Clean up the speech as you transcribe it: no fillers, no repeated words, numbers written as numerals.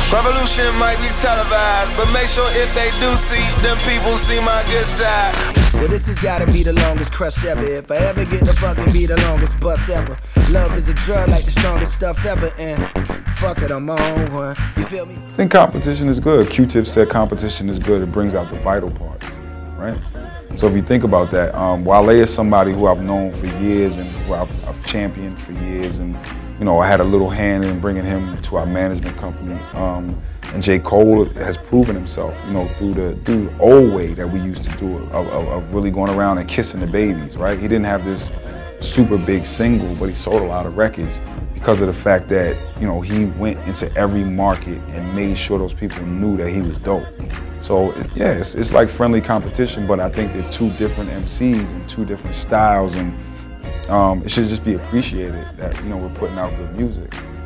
Revolution might be televised, but make sure if they do see, them people see my good side. Well, this has gotta be the longest crush ever. If I ever get to fucking be the longest bus ever. Love is a drug like the strongest stuff ever, and fuck it, I'm on one. You feel me? I think competition is good. Q-Tip said competition is good. It brings out the vital parts, right? So if you think about that, Wale is somebody who I've known for years and who I've championed for years, and you know, I had a little hand in bringing him to our management company. And J. Cole has proven himself, you know, through the old way that we used to do it, of really going around and kissing the babies, right? He didn't have this super big single, but he sold a lot of records because of the fact that, you know, he went into every market and made sure those people knew that he was dope. So yeah, it's like friendly competition, but I think they're two different MCs and two different styles, and it should just be appreciated that, you know, we're putting out good music.